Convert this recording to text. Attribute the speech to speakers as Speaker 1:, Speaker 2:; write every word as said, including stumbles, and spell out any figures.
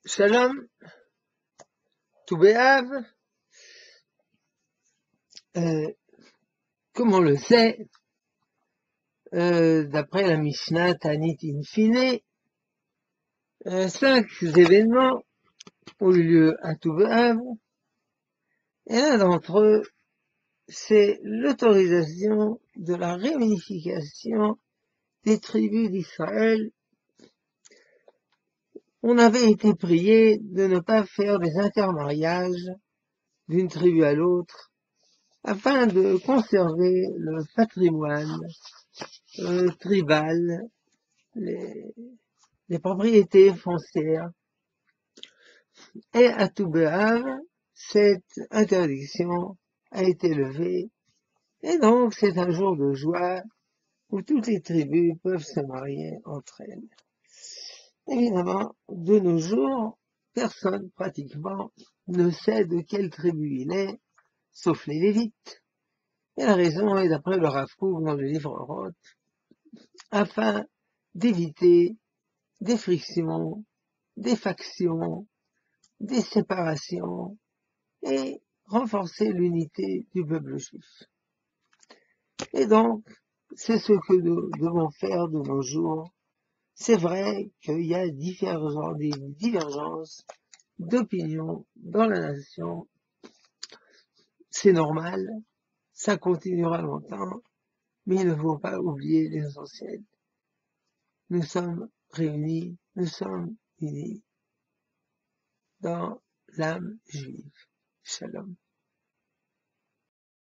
Speaker 1: Shalom, tout béave, euh, comme on le sait, euh, d'après la Mishnah Tanit Infine, euh, cinq événements ont eu lieu à tout béave, et l'un d'entre eux, c'est l'autorisation de la réunification des tribus d'Israël. On avait été prié de ne pas faire des intermariages d'une tribu à l'autre, afin de conserver le patrimoine euh, tribal, les, les propriétés foncières. Et à tout béave, cette interdiction a été levée, et donc c'est un jour de joie où toutes les tribus peuvent se marier entre elles. Évidemment, de nos jours, personne pratiquement ne sait de quelle tribu il est, sauf les Lévites. Et la raison est d'après le Rav Kook dans le livre Roth, afin d'éviter des frictions, des factions, des séparations et renforcer l'unité du peuple juif. Et donc, c'est ce que nous devons faire de nos jours. C'est vrai qu'il y a divergences, des divergences d'opinion dans la nation. C'est normal, ça continuera longtemps, mais il ne faut pas oublier l'essentiel. Nous sommes réunis, nous sommes unis dans l'âme juive. Shalom.